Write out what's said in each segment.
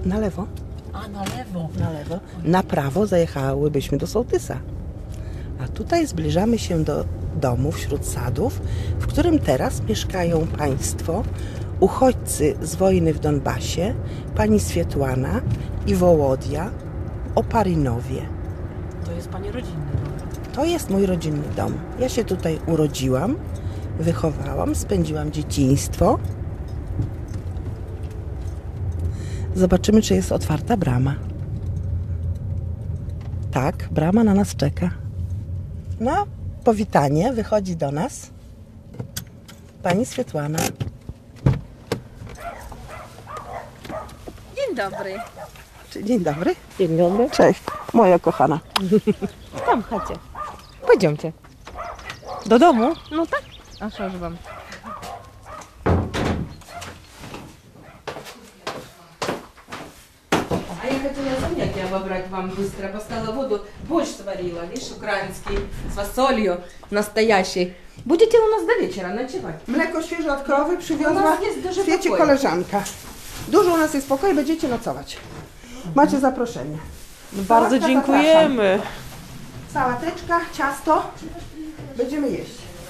Na lewo. A, na lewo. Na lewo. Na prawo zajechałybyśmy do Sołtysa. A tutaj zbliżamy się do domu wśród sadów, w którym teraz mieszkają państwo, uchodźcy z wojny w Donbasie, pani Swietłana i Wołodia Oparynowie. To jest pani rodzinny dom. To jest mój rodzinny dom. Ja się tutaj urodziłam, wychowałam, spędziłam dzieciństwo. Zobaczymy, czy jest otwarta brama. Tak, brama na nas czeka. No, powitanie, wychodzi do nas pani Swietłana. Dzień dobry. Dzień dobry. Dzień dobry. Cześć, moja kochana. Tam chodźcie. Pójdziemy. Do domu? No tak. A що ж вам? А я хотела занятия обобрать вам быстро. Поставила воду, борщ сварила, видишь, украинский, с фасолью, настоящий. Будете у нас до вечера ночевать? Mleko świeże od krowy U przywiozła nas jest duży świeci pokój. koleżanka. Dużo u nas jest pokoju, będziecie nocować. Macie zaproszenie. Bardzo Sałatka, dziękujemy. Sałateczka, ciasto. Będziemy jeść.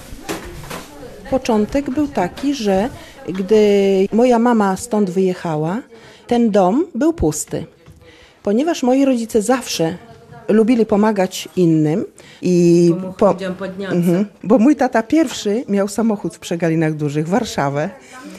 Początek był taki, że gdy moja mama stąd wyjechała, ten dom był pusty. Ponieważ moi rodzice zawsze lubili pomagać innym i Ludziom podняться. bo mój tata pierwszy miał samochód w Przegalinach Dużych, Warszawę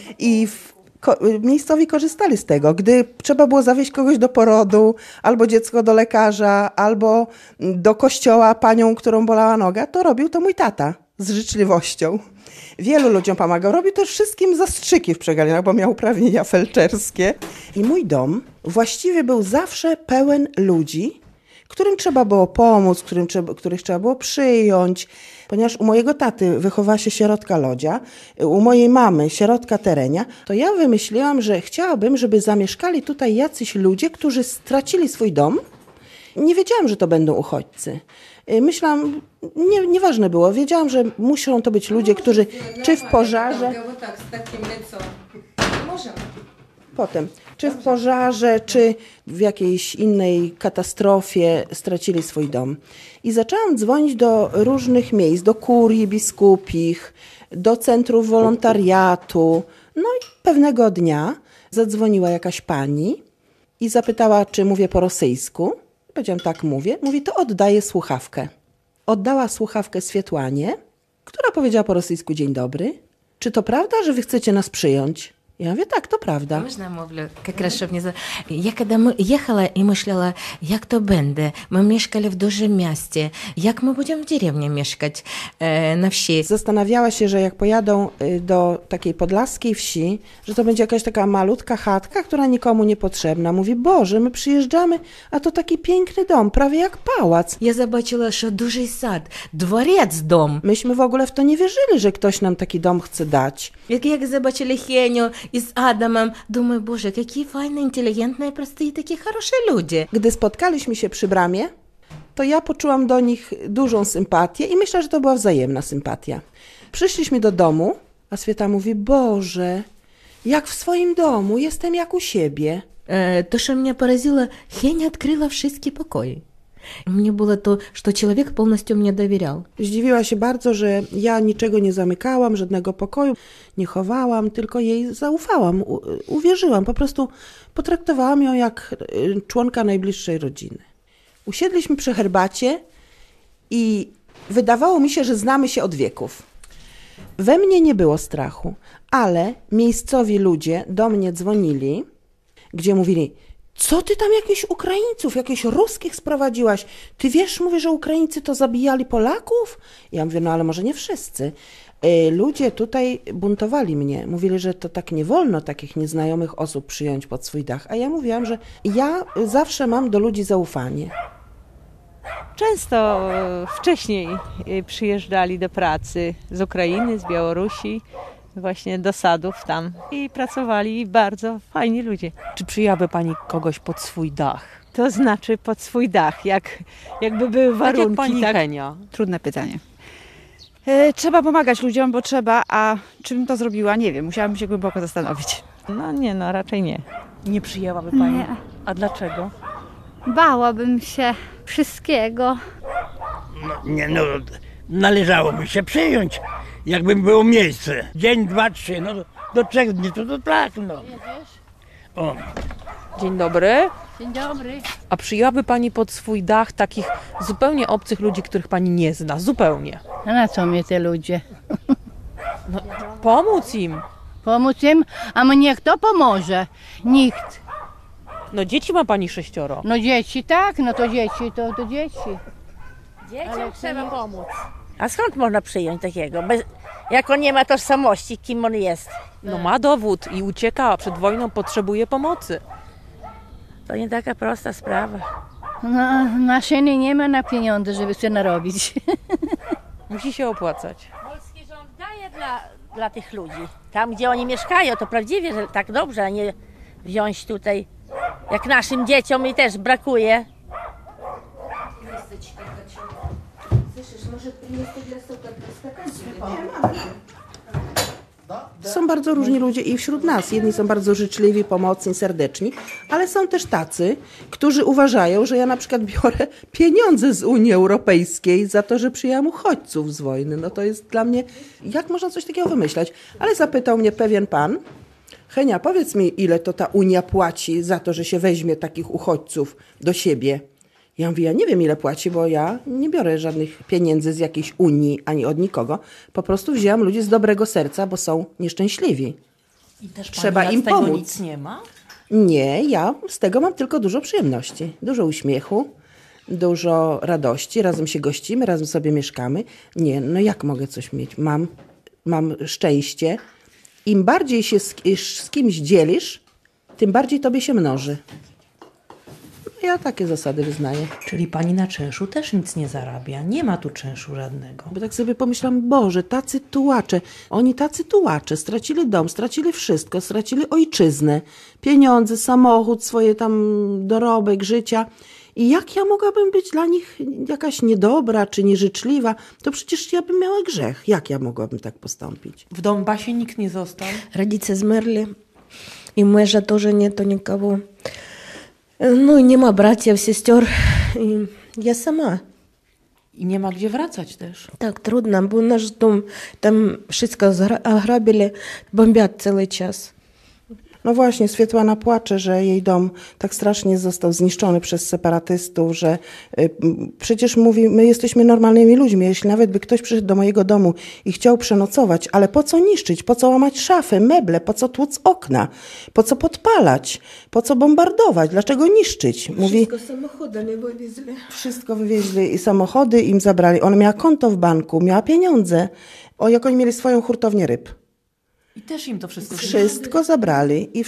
i miejscowi korzystali z tego. Gdy trzeba było zawieźć kogoś do porodu, albo dziecko do lekarza, albo do kościoła panią, którą bolała noga, to robił to mój tata z życzliwością. Wielu ludziom pomagał. Robił też wszystkim zastrzyki w Przegalinach, bo miał uprawnienia felczerskie. I mój dom właściwie był zawsze pełen ludzi, którym trzeba było pomóc, których trzeba było przyjąć. Ponieważ u mojego taty wychowała się sierotka Lodzia, u mojej mamy sierotka Terenia, to ja wymyśliłam, że chciałabym, żeby zamieszkali tutaj jacyś ludzie, którzy stracili swój dom. Nie wiedziałam, że to będą uchodźcy. Myślałam, nieważne było, wiedziałam, że muszą to być ludzie, którzy czy w pożarze... Tak, z takim lecą. Może? Potem, czy w pożarze, czy w jakiejś innej katastrofie stracili swój dom. I zaczęłam dzwonić do różnych miejsc, do kurii biskupich, do centrów wolontariatu. No i pewnego dnia zadzwoniła jakaś pani i zapytała, czy mówię po rosyjsku. Powiedziałam, tak mówię. Mówi, to oddaję słuchawkę. Oddała słuchawkę Swietłanie, która powiedziała po rosyjsku dzień dobry. Czy to prawda, że wy chcecie nas przyjąć? Ja mówię, tak, to prawda. Можна мовлю, якраз щоб не... Я коли ми їхала і мишляла, як то буде, ми мешкали в dużym mieście, jak my będziemy w dеревне mieszkać na wsi. Zastanawiała się, że jak pojadą do takiej podlaskiej wsi, że to będzie jakaś taka malutka chatka, która nikomu nie potrzebna. Mówi, Boże, my przyjeżdżamy, a to taki piękny dom, prawie jak pałac. Я побачила, що дуже сад, дворець дом. Myśmy w ogóle w to nie wierzyli, że ktoś nam taki dom chce dać. Jak zobaczyli Heniu i z Adamem, думаю, Boże, jakie fajne, inteligentne, proste i takie хороші ludzie. Gdy spotkaliśmy się przy bramie, to ja poczułam do nich dużą sympatię i myślę, że to była wzajemna sympatia. Przyszliśmy do domu, a Swieta mówi, Boże, jak w swoim domu, jestem jak u siebie. To, що мене поразило, Хеня открыла wszystkie pokoje. Мне было то, что человек полностью мне доверял. Zdziwiła się bardzo, że ja niczego nie zamykałam, żadnego pokoju nie chowałam, tylko jej zaufałam, uwierzyłam, po prostu potraktowałam ją jak członka najbliższej rodziny. Usiedliśmy przy herbacie i wydawało mi się, że znamy się od wieków. We mnie nie było strachu, ale miejscowi ludzie do mnie dzwonili, gdzie mówili, co ty tam jakichś Ukraińców, jakichś ruskich sprowadziłaś? Ty wiesz, mówię, że Ukraińcy to zabijali Polaków? Ja mówię, no ale może nie wszyscy. Ludzie tutaj buntowali mnie. Mówili, że to tak nie wolno takich nieznajomych osób przyjąć pod swój dach. A ja mówiłam, że ja zawsze mam do ludzi zaufanie. Często wcześniej przyjeżdżali do pracy z Ukrainy, z Białorusi, właśnie do sadów tam i pracowali bardzo fajni ludzie. Czy przyjęłaby pani kogoś pod swój dach? To znaczy pod swój dach, jakby były warunki. Tak jak pani Henia. Trudne pytanie. Trzeba pomagać ludziom, bo trzeba, a czym to zrobiła, nie wiem. Musiałabym się głęboko zastanowić. No nie, no raczej nie. Nie przyjęłaby pani? Nie. A dlaczego? Bałabym się wszystkiego. No, należałoby się przyjąć, jakby było miejsce. Dzień, 2, 3, no do 3 dni to tak, no. O. Dzień dobry. Dzień dobry. A przyjęłaby pani pod swój dach takich zupełnie obcych ludzi, których pani nie zna? Zupełnie. A na co mnie te ludzie? No, pomóc im. Pomóc im? A mnie kto pomoże? Nikt. No dzieci ma pani 6. No dzieci tak, no to dzieci, to dzieci. Dzieciom trzeba pomóc. A skąd można przyjąć takiego? Jak on nie ma tożsamości, kim on jest? No ma dowód i ucieka, a przed wojną potrzebuje pomocy. To nie taka prosta sprawa. No, maszyny nie ma na pieniądze, żeby sobie narobić. Musi się opłacać. Polski rząd daje dla tych ludzi. Tam, gdzie oni mieszkają, to prawdziwie, że tak dobrze, a nie wziąć tutaj, jak naszym dzieciom i też brakuje. Są bardzo różni ludzie i wśród nas. Jedni są bardzo życzliwi, pomocni, serdeczni, ale są też tacy, którzy uważają, że ja na przykład biorę pieniądze z Unii Europejskiej za to, że przyjęłam uchodźców z wojny. No to jest dla mnie, jak można coś takiego wymyślać? Ale zapytał mnie pewien pan: Henia, powiedz mi, ile to ta Unia płaci za to, że się weźmie takich uchodźców do siebie? Ja mówię, ja nie wiem, ile płaci, bo ja nie biorę żadnych pieniędzy z jakiejś Unii, ani od nikogo. Po prostu wzięłam ludzi z dobrego serca, bo są nieszczęśliwi. I też Trzeba pani im z tego pomóc. nic nie ma? Nie, ja z tego mam tylko dużo przyjemności. Dużo uśmiechu, dużo radości. Razem się gościmy, razem sobie mieszkamy. Nie, no jak mogę coś mieć? Mam szczęście. Im bardziej się z kimś dzielisz, tym bardziej tobie się mnoży. Ja takie zasady wyznaję. Czyli pani na czynszu też nic nie zarabia. Nie ma tu czynszu żadnego. Bo tak sobie pomyślałam, Boże, tacy tułacze. Oni tacy tułacze. Stracili dom, stracili wszystko, stracili ojczyznę, pieniądze, samochód, swoje tam dorobek życia. I jak ja mogłabym być dla nich jakaś niedobra czy nieżyczliwa? To przecież ja bym miała grzech. Jak ja mogłabym tak postąpić? W Donbasie nikt nie został? Rodzice zmarli, i męża тоже нету никого. Ну, nie ma braci, sióstr. Ja sama. I nie ma gdzie wracać też. Tak, trudno, bo nasz dom, tam wszystko ograbili, bombią cały czas. No właśnie, Swietłana płacze, że jej dom tak strasznie został zniszczony przez separatystów, że przecież mówi, my jesteśmy normalnymi ludźmi, jeśli nawet by ktoś przyszedł do mojego domu i chciał przenocować, ale po co niszczyć, po co łamać szafy, meble, po co tłuc okna, po co podpalać, po co bombardować, dlaczego niszczyć? Mówi, Wszystko samochodami wywieźli. wszystko wywieźli i samochody im zabrali. Ona miała konto w banku, miała pieniądze, jak oni mieli swoją hurtownię ryb. I też im to Wszystko zabrali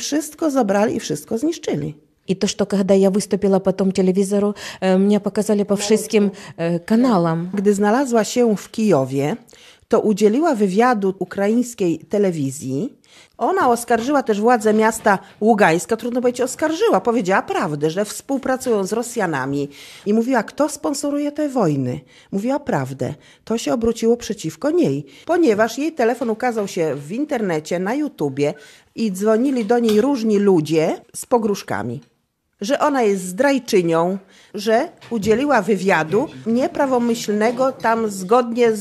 i wszystko zniszczyli. И то, что когда я выступила по тому телевизору, мне показали по wszystkim kanałom. Gdy znalazła się w Kijowie, to udzieliła wywiadu ukraińskiej telewizji. Ona oskarżyła też władze miasta Ługańska, trudno powiedzieć oskarżyła, powiedziała prawdę, że współpracują z Rosjanami i mówiła, kto sponsoruje te wojny. Mówiła prawdę. To się obróciło przeciwko niej, ponieważ jej telefon ukazał się w internecie, na YouTubie i dzwonili do niej różni ludzie z pogróżkami. Że ona jest zdrajczynią, że udzieliła wywiadu nieprawomyślnego tam zgodnie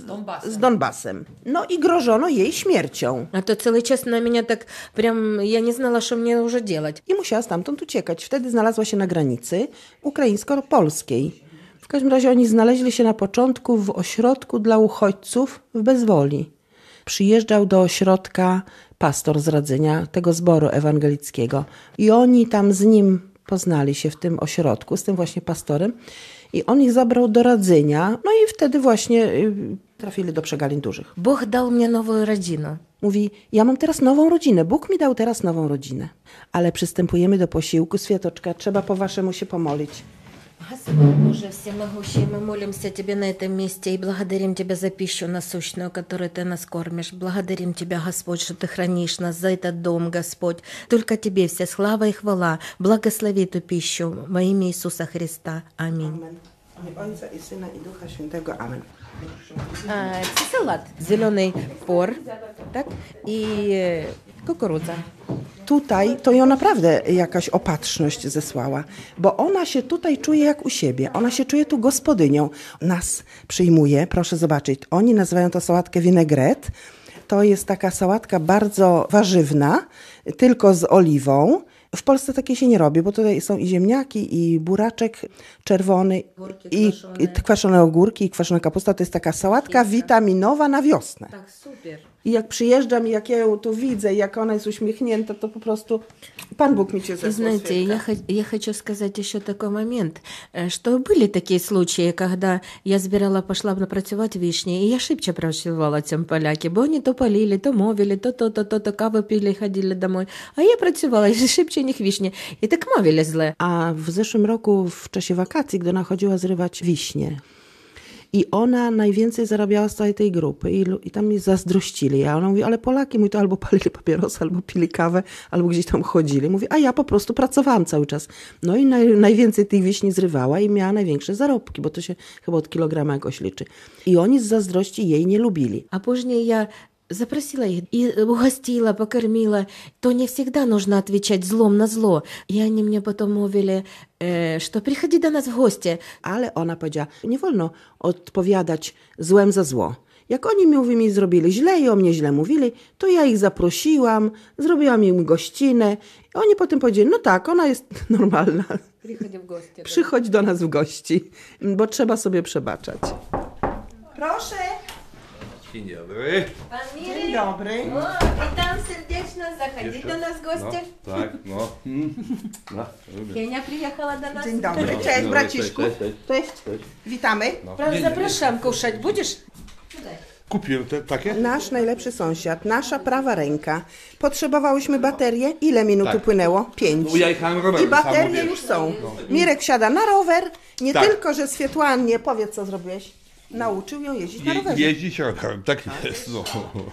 z Donbasem. No i grożono jej śmiercią. A to cały czas na mnie tak прям, ja nie znała, co mnie już делать. I musiała stamtąd uciekać. Wtedy znalazła się na granicy ukraińsko-polskiej. W każdym razie oni znaleźli się na początku w ośrodku dla uchodźców w Bezwoli. Przyjeżdżał do ośrodka pastor z Radzenia, tego zboru ewangelickiego. I oni tam z nim poznali się w tym ośrodku, z tym właśnie pastorem. I on ich zabrał do Radzenia. No i wtedy właśnie trafili do Przegalin Dużych. Bóg dał mnie nową rodzinę. Mówi, ja mam teraz nową rodzinę. Bóg mi dał teraz nową rodzinę. Ale przystępujemy do posiłku. Światoczka, trzeba po waszemu się pomolić. Господь Боже всемогущий, мы молимся Тебе на этом месте и благодарим Тебя за пищу насущную, которой Ты нас кормишь. Благодарим Тебя, Господь, что Ты хранишь нас за этот дом, Господь. Только Тебе вся слава и хвала. Благослови эту пищу во имя Иисуса Христа. Аминь. Ojca i Syna i Ducha Świętego. Amen. Це салат. Зеленый пор, так, и кукуруза. tutaj to ją naprawdę jakaś opatrzność zesłała, bo ona się tutaj czuje jak u siebie. Ona się czuje tu gospodynią. Nas przyjmuje, proszę zobaczyć, oni nazywają to sałatkę vinaigrette. To jest taka sałatka bardzo warzywna, tylko z oliwą. W Polsce takie się nie robi, bo tutaj są i ziemniaki, i buraczek czerwony, i kwaszone ogórki, i kwaszona kapusta. To jest taka sałatka witaminowa na wiosnę. Tak, super. I jak przyjeżdżam i jak ja ją tu widzę, jak ona jest uśmiechnięta, to по prostu Pan Бог мне зесłał. Знаете, я хочу сказать еще такой момент, что были такие случаи, когда я збирала, пошла працювати вишні, і я шибче працювала цим поляки, бо вони то полили, то мовили, то каву пили, ходили домой. А я працювала і шибче них wiśnie. I tak mowili zle. A w zeszłym roku w czasie wakacji, gdy ona chodziła zrywać wiśnie, i ona najwięcej zarabiała z całej tej grupy i tam mnie zazdrościli. A ona mówi, ale Polaki mówi, to albo palili papierosy, albo pili kawę, albo gdzieś tam chodzili. Mówi, a ja po prostu pracowałam cały czas. No i najwięcej tych wiśni zrywała i miała największe zarobki, bo to się chyba od kilograma jakoś liczy. I oni z zazdrości jej nie lubili. A później ja запросила их и угостила, покормила. То не всегда нужно отвечать злом на зло. И они мне потом mówili, что приходи до нас в гости. Ale ona powiedziała, nie wolno odpowiadać złem za zło. Jak oni mi zrobili źle i o mnie źle mówili, to ja ich zaprosiłam, zrobiłam im gościnę. I oni potem powiedzieli, no tak, ona jest normalna. Przychodź do nas w gości, bo trzeba sobie przebaczać. Proszę. Dzień dobry. Dzień dobry. O, witam serdecznie, zachodzi do nas goście. No, tak, no. No, Henia przyjechała do nas. Dzień dobry, cześć braciszku. Cześć. Witamy. Zapraszam kuszać, będziesz? Kupiłem takie? Nasz najlepszy sąsiad, nasza prawa ręka. Potrzebowałyśmy baterię. Ile minut upłynęło? 5. No, ja jechałem rowerem. I baterie już są. Mirek wsiada na rower. Nie tylko, że Swietłanie, powiedz co zrobiłeś. Nauczył ją jeździć na rowerze. Jeździć rowerem, tak jest. No.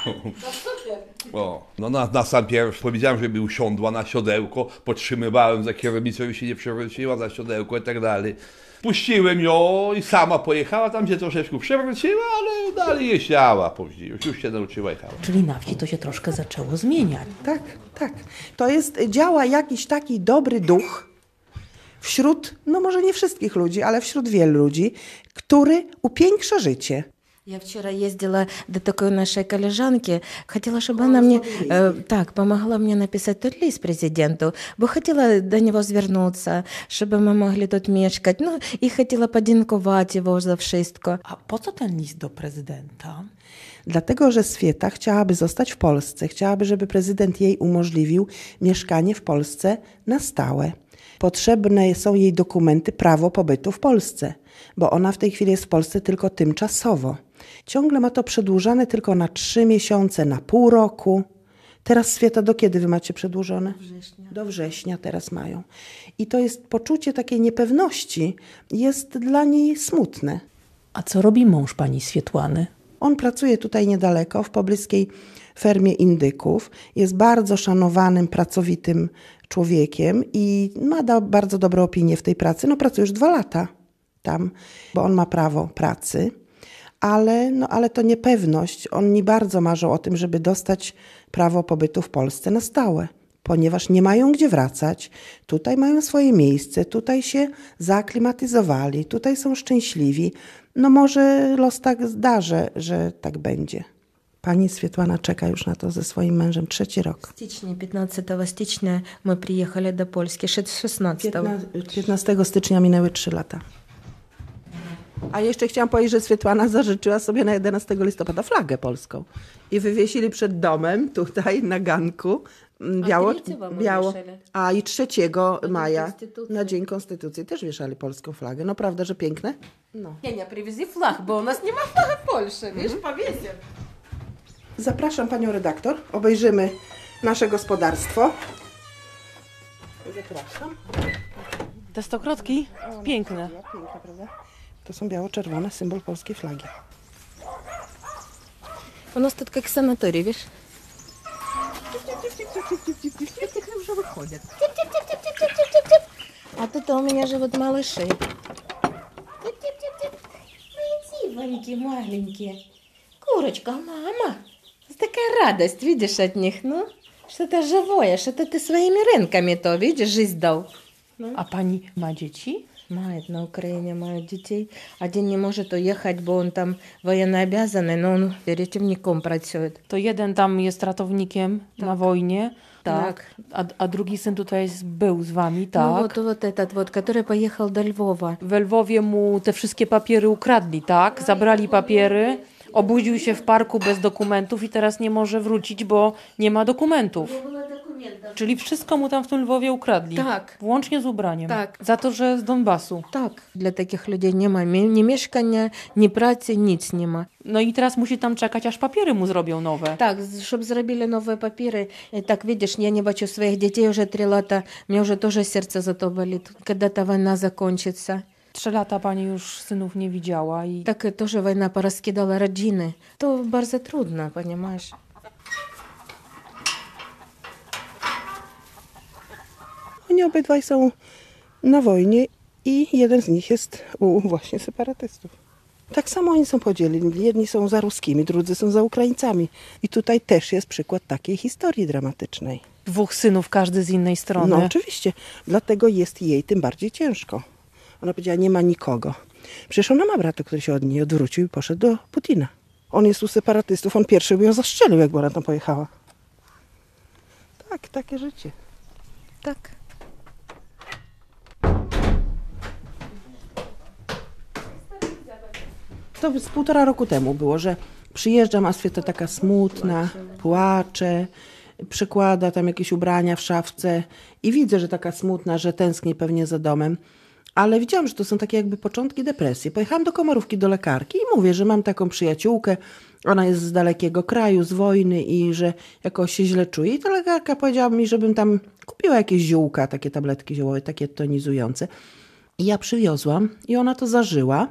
O, no na sam pierwszy powiedziałem, żeby usiądła na siodełko, podtrzymywałem za kierownicą, żeby się nie przewróciła za siodełko i tak dalej. Puściłem ją i sama pojechała, tam się troszeczkę przewróciła, ale dalej jeździła później, już się nauczyła jechać. Czyli na wsi to się troszkę zaczęło zmieniać. Tak, tak. To jest, działa jakiś taki dobry duch wśród, no może nie wszystkich ludzi, ale wśród wielu ludzi, który upiększa życie. Я вчера ездила до такой нашей коллежанки, хотела, чтобы она мне помогла мне написать тот лист президенту, бо хотела до него звернуться, чтобы мы могли тут мешкать, ну и хотела подякувати его за wszystko. A po co ten list do prezydenta? Dlatego, że Swieta chciałaby zostać w Polsce, chciałaby, żeby prezydent jej umożliwił mieszkanie w Polsce na stałe. Potrzebne są jej dokumenty, prawo pobytu w Polsce, bo ona w tej chwili jest w Polsce tylko tymczasowo. Ciągle ma to przedłużane tylko na 3 miesiące, na pół roku. Teraz Swieta, do kiedy wy macie przedłużone? Do września. Do września teraz mają. I to jest poczucie takiej niepewności, jest dla niej smutne. A co robi mąż pani Swietłany? On pracuje tutaj niedaleko, w pobliskiej fermie indyków. Jest bardzo szanowanym, pracowitym człowiekiem i ma bardzo dobrą opinię w tej pracy. No pracuje już 2 lata tam, bo on ma prawo pracy. Ale to niepewność. Oni bardzo marzą o tym, żeby dostać prawo pobytu w Polsce na stałe, ponieważ nie mają gdzie wracać. Tutaj mają swoje miejsce, tutaj się zaaklimatyzowali, tutaj są szczęśliwi. No może los tak zdarzy, że tak będzie. Pani Swietłana czeka już na to ze swoim mężem 3. rok. W styczniu, 15 stycznia my przyjechali do Polski, 16. 15 stycznia minęły 3 lata. A jeszcze chciałam powiedzieć, że Swietłana zażyczyła sobie na 11 listopada flagę polską. I wywiesili przed domem, tutaj na ganku, i 3 maja na Dzień Konstytucji też wieszali polską flagę. No prawda, że piękne? No. Henia, przywieź flag, bo u nas nie ma flagi w Polsce, wiesz, powiedzę. Zapraszam panią redaktor, obejrzymy nasze gospodarstwo. Zapraszam. Te stokrotki? Piękne. Piękne, prawda? To są biało-czerwone, symbol polskiej flagi. У нас тут как санаторий, видишь? Уже выходят. А тут у меня живут малыши. Маленькие, маленькие. Курочка, мама. Такая радость, видишь, от них, ну? Что-то живое, что-то ты своими рękami to, widzisz, жизнь dał. A pani ma dzieci? Мает, на Украине мают детей. Один не может уехать, bo on tam военнообязанный, но он рятовником працюет. To jeden tam jest ratownikiem na wojnie, tak. Tak. A drugi syn tutaj był z wami, tak? Ну вот этот вот, который поехал до Львова. We Lwowie mu te wszystkie papiery ukradli, tak? Zabrali papiery, obudził się w parku bez dokumentów i teraz nie może wrócić, bo nie ma dokumentów. Czyli wszystko mu tam w tym Lwowie ukradli. Tak. Włącznie z ubraniem. Tak. Za to, że z Donbasu. Tak. Dla takich ludzi nie ma ni mieszkania, ni pracy, nic nie ma. No i teraz musi tam czekać, aż papiery mu zrobią nowe. Tak, żeby zrobili nowe papiery. Tak, widzisz, ja nie baczę swoich dzieci już 3 lata. Mnie już тоже сердце za to болит. Когда ta wojna zakończyться. 3 lata pani już synów nie widziała i... Tak, тоже wojna pораскидала rodziny. To bardzo trudno, понимаешь? Oni obydwaj są na wojnie i jeden z nich jest u właśnie separatystów. Tak samo oni są podzieleni. Jedni są za ruskimi, drudzy są za Ukraińcami. I tutaj też jest przykład takiej historii dramatycznej. 2 synów, każdy z innej strony. No oczywiście. Dlatego jest jej tym bardziej ciężko. Ona powiedziała, nie ma nikogo. Przecież ona ma brata, który się od niej odwrócił i poszedł do Putina. On jest u separatystów. On pierwszy by ją zastrzelił, jak ona tam pojechała. Tak, takie życie. Tak. To z 1,5 roku temu było, że przyjeżdżam, a Sweta taka smutna, płacze, przykłada tam jakieś ubrania w szafce i widzę, że taka smutna, że tęskni pewnie za domem. Ale widziałam, że to są takie jakby początki depresji. Pojechałam do Komorówki, do lekarki i mówię, że mam taką przyjaciółkę, ona jest z dalekiego kraju, z wojny i że jakoś się źle czuje. I ta lekarka powiedziała mi, żebym tam kupiła jakieś ziółka, takie tabletki ziołowe, takie tonizujące. I ja przywiozłam i ona to zażyła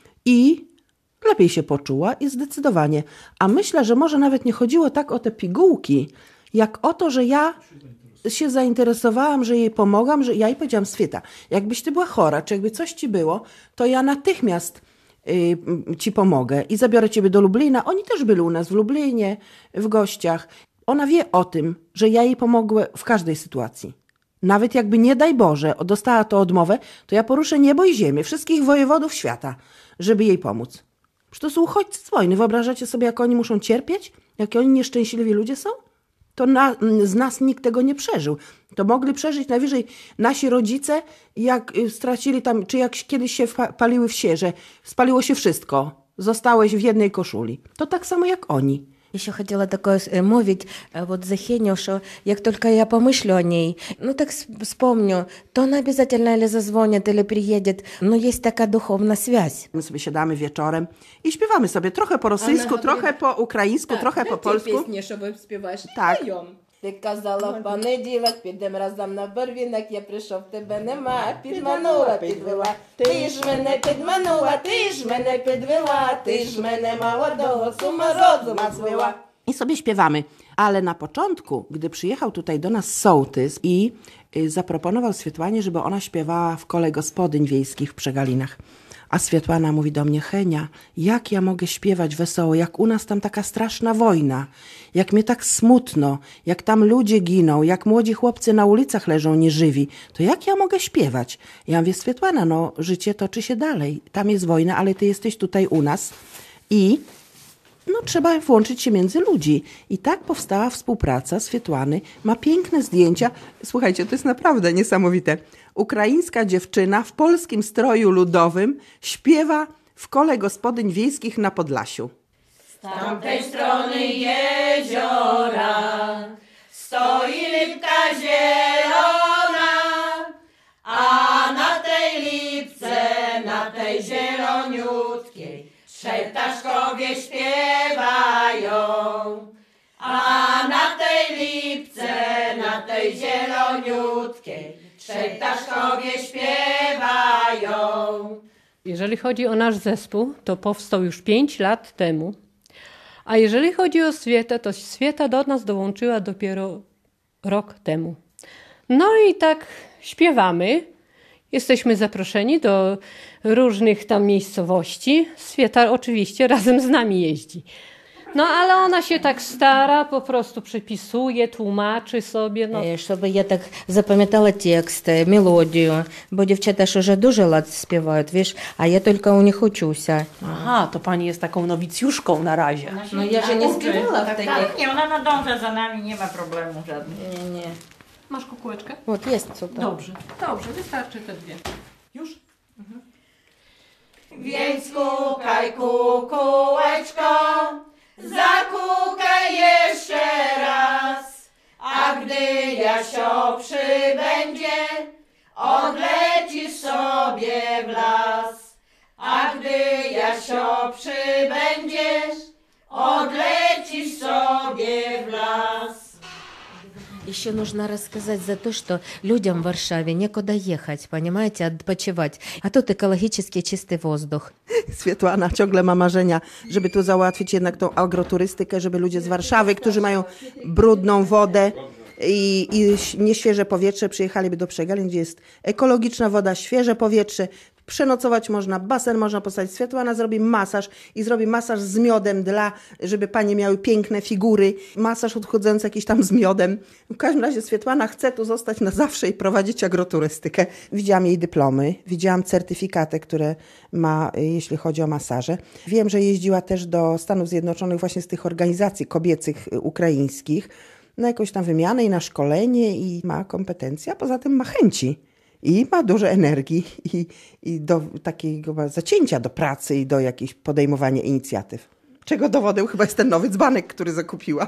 i lepiej się poczuła i zdecydowanie. A myślę, że może nawet nie chodziło tak o te pigułki, jak o to, że ja się zainteresowałam, że jej pomogłam, że ja jej powiedziałam, Sweta, jakbyś ty była chora, czy jakby coś ci było, to ja natychmiast ci pomogę i zabiorę ciebie do Lublina. Oni też byli u nas w Lublinie, w gościach. Ona wie o tym, że ja jej pomogę w każdej sytuacji. Nawet jakby nie daj Boże dostała to odmowę, to ja poruszę niebo i ziemię, wszystkich wojewodów świata, żeby jej pomóc. Przecież to są uchodźcy z wojny. Wyobrażacie sobie, jak oni muszą cierpieć? Jakie oni nieszczęśliwi ludzie są? To z nas nikt tego nie przeżył. To mogli przeżyć najwyżej nasi rodzice, jak stracili tam, czy jak kiedyś się paliły wsie, że spaliło się wszystko. Zostałeś w jednej koszuli. To tak samo jak oni. Еще хотела такое mówić, вот за Хеню, что jak только я помышлю о ней, ну так вспомню, то она обязательно или зазвонит, или приедет, но есть такая духовная связь. My sobie siadamy wieczorem i śpiewamy sobie trochę po rosyjsku, trochę po ukraińsku, trochę po polsku. Песни, чтобы спеваешь. Tak. Ти казала в понеділок, підем разом на барвінок, я прийшов, тебе нема, підманула, підвела. Ти ж мене підманула, ти ж мене підвела, ти ж мене молодого сума розума звела. I sobie śpiewamy. Ale na początku, gdy przyjechał tutaj do nas sołtys i zaproponował Swietłanie, żeby ona śpiewała w kole gospodyń wiejskich w Przegalinach. A Swietłana mówi do mnie, Henia, jak ja mogę śpiewać wesoło, jak u nas tam taka straszna wojna, jak mnie tak smutno, jak tam ludzie giną, jak młodzi chłopcy na ulicach leżą nieżywi, to jak ja mogę śpiewać? Ja mówię, Swietłana, no życie toczy się dalej, tam jest wojna, ale ty jesteś tutaj u nas i trzeba włączyć się między ludzi. I tak powstała współpraca Swietłany. Ma piękne zdjęcia. Słuchajcie, to jest naprawdę niesamowite. Ukraińska dziewczyna w polskim stroju ludowym śpiewa w kole gospodyń wiejskich na Podlasiu. Z tamtej strony jeziora stoi lipka zielona, a na tej lipce, na tej zieloniutkiej trzej ptaszkowie śpiewają, a na tej lipce, na tej zieloniutkiej trzej ptaszkowie śpiewają. Jeżeli chodzi o nasz zespół, to powstał już 5 lat temu. A jeżeli chodzi o Swietę, to Swieta do nas dołączyła dopiero rok temu. No i tak śpiewamy. Jesteśmy zaproszeni do różnych tam miejscowości. Swieta oczywiście razem z nami jeździ. No ale ona się tak stara, po prostu przepisuje, tłumaczy sobie. No. Щоб я так запам'ятала текст, мелодію, бо дівчата ж уже дуже лад співають, wiesz, а я тільки у них учуся. Aha, to pani jest taką nowicjuszką na razie. No ja się nie śpiewała w takich. Tak, nie, ona nadąża za nami, nie ma problemu żadnych. Nie. Masz kukułeczkę? Вот, jest super. Dobrze, wystarczy te dwie. Już? Więc kukaj, kukułeczko, zakukaj jeszcze raz, a gdy Jasio przybędzie, odlecisz sobie w las. A gdy Jasio przybędziesz, odlecisz sobie w las. Еще нужно рассказать за то, что людям в Варшаве некуда ехать, понимаете, odpoczywać. A тут экологически чистый воздух. Swietłana ciągle ma marzenia, żeby tu załatwić jednak tą agroturystykę, żeby ludzie z Warszawy, którzy mają brudną wodę i nieświeże powietrze, przyjechaliby do Przegalin, gdzie jest ekologiczna woda, świeże powietrze, przenocować można, basen można postawić. Swietłana zrobi masaż i zrobi masaż z miodem żeby panie miały piękne figury. Masaż odchodzący jakiś tam z miodem. W każdym razie Swietłana chce tu zostać na zawsze i prowadzić agroturystykę. Widziałam jej dyplomy, widziałam certyfikaty, które ma, jeśli chodzi o masaże. Wiem, że jeździła też do Stanów Zjednoczonych właśnie z tych organizacji kobiecych ukraińskich na jakąś tam wymianę i na szkolenie i ma kompetencje, a poza tym ma chęci. I ma dużo energii i do takiego zacięcia do pracy i do jakichś podejmowania inicjatyw. Czego dowodem chyba jest ten nowy dzbanek, który zakupiła.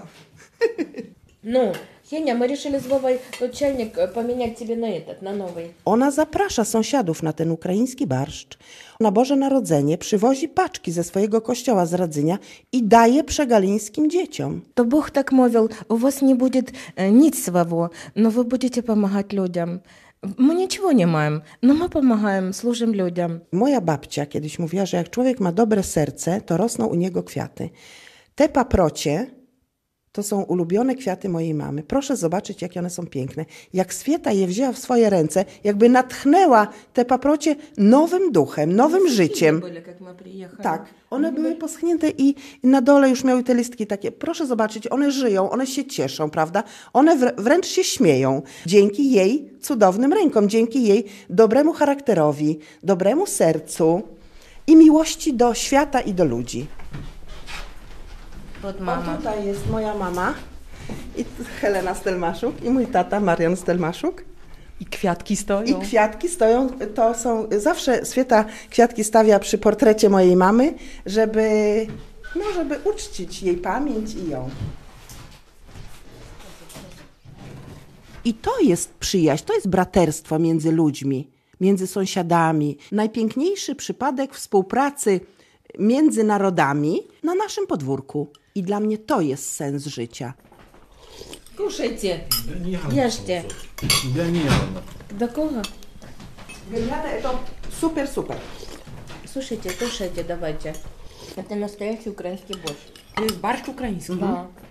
Ну, Хеня, мы решили с Вовой тот чайник поменять тебе на новый. Ona zaprasza sąsiadów na ten ukraiński barszcz. Na Boże Narodzenie przywozi paczki ze swojego kościoła z Radzynia i daje przegalińskim dzieciom. To Бог так mówił, у вас не будет nic своего, но вы будете помогать людям. My niczego nie mamy, no my pomagamy, służymy ludziom. Moja babcia kiedyś mówiła, że jak człowiek ma dobre serce, to rosną u niego kwiaty. Te paprocie to są ulubione kwiaty mojej mamy. Proszę zobaczyć, jakie one są piękne. Jak Swieta je wzięła w swoje ręce, jakby natchnęła te paprocie nowym duchem, nowym życiem. Tak, one były poschnięte i na dole już miały te listki takie. Proszę zobaczyć, one żyją, one się cieszą, prawda? One wręcz się śmieją. Dzięki jej cudownym rękom, dzięki jej dobremu charakterowi, dobremu sercu i miłości do świata i do ludzi. Mama. O, tutaj jest moja mama i Helena Stelmaszuk i mój tata Marian Stelmaszuk. I kwiatki stoją. I kwiatki stoją, to są, zawsze Swieta kwiatki stawia przy portrecie mojej mamy, żeby uczcić jej pamięć i ją. I to jest przyjaźń, to jest braterstwo między ludźmi, między sąsiadami. Najpiękniejszy przypadek współpracy między narodami na naszym podwórku. I dla mnie to jest sens życia. Кушайте, ешьте. Genialne. До кого? Genialne, to super, super. Слушайте, кушайте, давайте. Это настоящий украинский борщ. To jest barszcz ukraiński. Да.